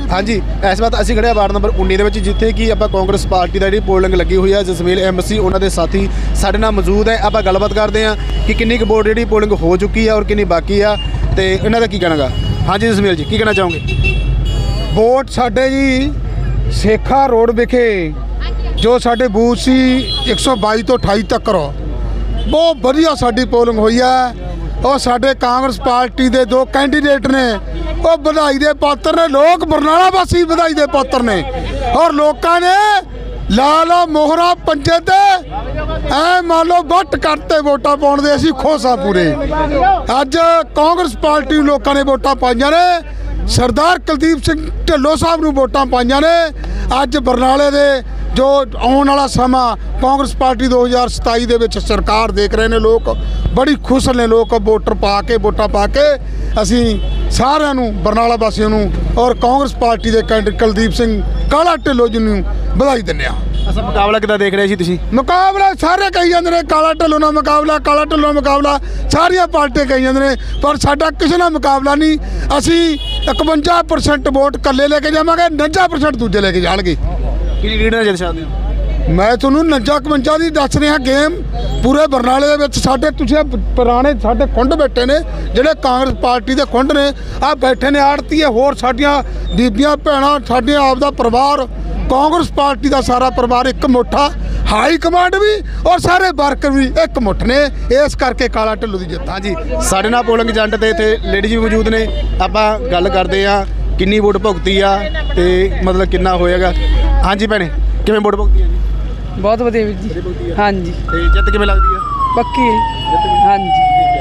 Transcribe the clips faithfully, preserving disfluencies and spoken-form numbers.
हाँ जी, इस बात असीं खड़े वार्ड नंबर उन्नी दे विच जिथे कि आपां कांग्रेस पार्टी दा जिहड़ी पोलिंग लगी हुई है। जसमील एमसी उन्हां दे साथी साडे नाल मौजूद है। आपां गलबात करदे हां कि किन्नी कुछ वोट जिहड़ी पोलिंग हो चुकी है और किन्नी बाकी आ ते इन्हां दा की कहना गा। हाँ जी जसमील जी, की कहना चाहोगे? वोट साडे जी सेखा रोड विखे जो साडे बूथ सी एक सौ बाई तो अठाई तक बहुत वधिया साडी पोलिंग हुई है और साडे कांग्रेस पार्टी दे दो कैंडीडेट ने वो बधाई दे पात्र ने। लोग बरनाला वासी बधाई दे पात्र ने और लोगों ने लाला मोहरा पंजे ते ऐ मान लो वट करते वोटा पाउण दे असीं खुश आ पूरे। अज कांग्रेस पार्टी लोगों ने वोटा पाईयां ने, सरदार कुलदीप सिंह ढिल्लों साहब नूं वोटां पाईयां ने। अज बरनाले दे जो आने वाला समा कांग्रेस पार्टी दो हज़ार सताई दे विच सरकार देख रहे हैं, लोग बड़ी खुश ने। लोग वोटर पा के वोटां पा के असीं सारिआं नूं बरनाला वासियों नूं और कांग्रेस पार्टी के कैंडिडेट कुलदीप सिंह काला ढिल्लों जी नूं बधाई दिंदे आ। अच्छा, मुकाबला किद्दां देख रहे जी तुसीं? मुकाबला सारे कही जांदे ने काला ढिल्लों नाल मुकाबला, काला ढिल्लों नाल मुकाबला, सारियां पार्टियां कही जांदे ने, पर साडा किसी नाल मुकाबला नहीं। असीं इकवंजा परसेंट वोट कल्ले लेके जावांगे, उनंजा परसेंट दूजे लेके जाणगे। किन्नी लीड नाल जित सकदे हो? मैं तुहानूं उनंजा इकवंजा दी दस रहा गेम पूरे बरनाले दे विच साडे तुसीं पुराने साडे कुंड बैठे ने जिहड़े कांग्रेस पार्टी दे कुंड ने आ बैठे ने आड़ती है होर साडियां बीबियां भैणां साडियां आप दा परिवार कांग्रेस पार्टी का सारा परिवार एक मुठा, हाई कमांड भी और सारे वर्कर भी एक मुठ ने। इस करके काला ढिल्लों की जित। हाँ जी, साडे नाल पोलिंग एजेंट ते इत्थे लेडीज भी मौजूद ने। आपां गल करदे आ किन्नी वोट भुगती आ ते मतलब किन्ना होएगा। हाँ जी भैणे, किवें वोट भुगती है जी? बहुत वधिया वीर जी। हाँ जी, ते जित किवें लगदी है? पक्की है। हाँ जी,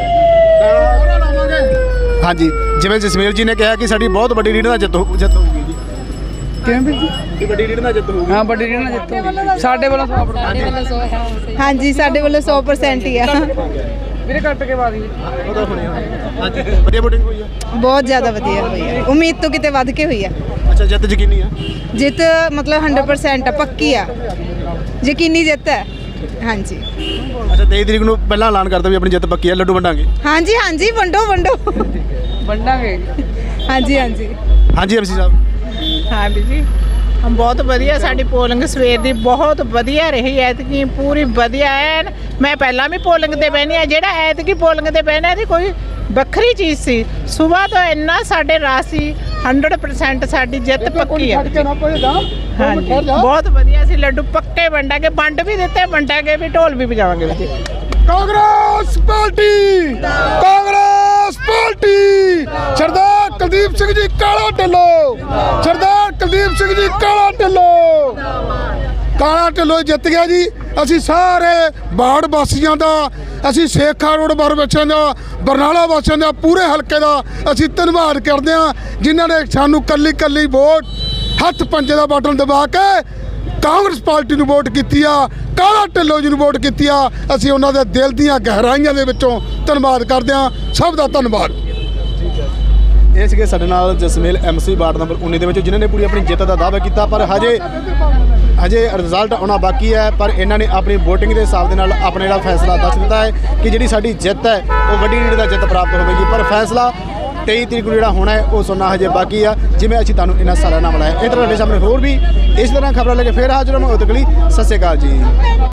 हाँ जी, जिवें जसमील जी ने कहा कि साडी बहुत वड्डी लीड नाल जित जित होਊਗੀ जी। ਕਿਵੇਂ ਵੀਰ ਜੀ? ਕਿ ਵੱਡੀ ਲੀਡ ਨਾਲ ਜਿੱਤ ਹੋਊਗੀ? ਹਾਂ, ਵੱਡੀ ਲੀਡ ਨਾਲ ਜਿੱਤ ਹੋਊਗੀ ਸਾਡੇ ਵੱਲੋਂ ਸੌ ਪਰਸੈਂਟ। हाँ जी, साढ़े वालों सौ परसेंट ही है। ਵੀਰੇ ਕੱਟ ਕੇ ਬਾਦੀ ਉਹਦਾ ਹੋਣੀ ਹਾਂ ਜੀ, ਵਧੀਆ ਵੋਟਿੰਗ ਹੋਈ ਆ। बहुत ज़्यादा वधिया हुई है, उम्मीद तो किते वध के हुई है। ਅੱਛਾ, ਜਿੱਤ ਯਕੀਨੀ ਆ? जित मतलब हंड्रेड परसेंट है, पक्की है, यकीनी जित है। हाँ जी। ਅੱਛਾ, तेईस ਤਰੀਕ ਨੂੰ ਪਹਿਲਾਂ ਐਲਾਨ ਕਰਦਾ ਵੀ ਆਪਣੀ ਜਿੱਤ ਪੱਕੀ ਆ, ਲੱਡੂ ਵੰਡਾਂਗੇ। हाँ जी, हाँ जी, वंडो वंडो। ਵੰਡਾਂਗੇ। हाँ जी, हाँ जी। हाँ जी एमसी साहब। हाँ भी जी, हम बहुत वधिया साडी पोलिंग सवेर दी बहुत वधिया रही है। ऐतकी पूरी वधिया है। मैं पहला भी पोलिंग ते बहनी है, जेड़ा ऐतकी पोलिंग ते बहना दी कोई ਵੱਖਰੀ चीज़ सी। सुबह तो इन्ना साडे रासी हंड्रेड परसेंट साडी जित पक्की है। हाँ जी, बहुत वधिया सी। लड्डू पक्के वंडांगे, वंड भी दिते, वंडांगे भी, ढोल भी बजावांगे जी। कांग्रेस पार्टी, कांग्रेस पार्टी, सरदार कुलदीप सिंह जी काला ढिल्लों, सरदार कुलदीप सिंह जी काला ढिल्लों, काला ढिल्लों जित गया जी। असी सारे बाड़ वासियों का, असी सेखा रोड बार वासियों का, बरनाला वासियों का, पूरे हल्के का असी धन्यवाद करते हैं जिन्हों ने सानू कली कली वोट हथ पंजे का बटन दबा के कांग्रेस पार्टी नूं वोट की आ, काला ढिल्लों जी नूं वोट की आ। असी उन्होंने दिल दीआं गहराइयां दे विचों धन्यवाद करते हैं। सब का धन्यवाद। ਇਹ ਸੀਗੇ ਸਾਡੇ ਨਾਲ ਜਸਮੀਲ ਐਮਸੀ ਵਾਰਡ ਨੰਬਰ उन्नी ਦੇ ਵਿੱਚ ਜਿਨ੍ਹਾਂ ਨੇ ਪੂਰੀ ਆਪਣੀ ਜਿੱਤ ਦਾ ਦਾਅਵਾ ਕੀਤਾ, ਪਰ ਹਜੇ ਹਜੇ ਰਿਜ਼ਲਟ ਆਉਣਾ ਬਾਕੀ ਹੈ। ਪਰ ਇਹਨਾਂ ਨੇ ਆਪਣੀ ਵੋਟਿੰਗ ਦੇ ਹਿਸਾਬ ਦੇ ਨਾਲ ਆਪਣਾ ਜਿਹੜਾ ਫੈਸਲਾ ਦੱਸ ਦਿੱਤਾ ਹੈ ਕਿ ਜਿਹੜੀ ਸਾਡੀ ਜਿੱਤ ਹੈ ਉਹ ਵੱਡੀ ਲੀਡ ਦਾ ਜਿੱਤ ਪ੍ਰਾਪਤ ਹੋਵੇਗੀ। ਪਰ ਫੈਸਲਾ तेई तरीक को ਜਿਹੜਾ ਹੋਣਾ ਹੈ ਉਹ ਸੁਣਨਾ ਹਜੇ ਬਾਕੀ ਆ। ਜਿਵੇਂ ਅਸੀਂ ਤੁਹਾਨੂੰ ਇਹਨਾਂ ਸਾਰਿਆਂ ਨਾਲ ਮਿਲਾਇਆ, ਇਹ ਤੁਹਾਡੇ ਸਾਹਮਣੇ ਹੋਰ ਵੀ ਇਸ ਤਰ੍ਹਾਂ ਖਬਰਾਂ ਲੈ ਕੇ ਫਿਰ ਹਾਜ਼ਰ ਹਾਂ। ਉਦੋਂ ਤੱਕ ਲਈ ਸਤਿ ਸ਼੍ਰੀ ਅਕਾਲ ਜੀ।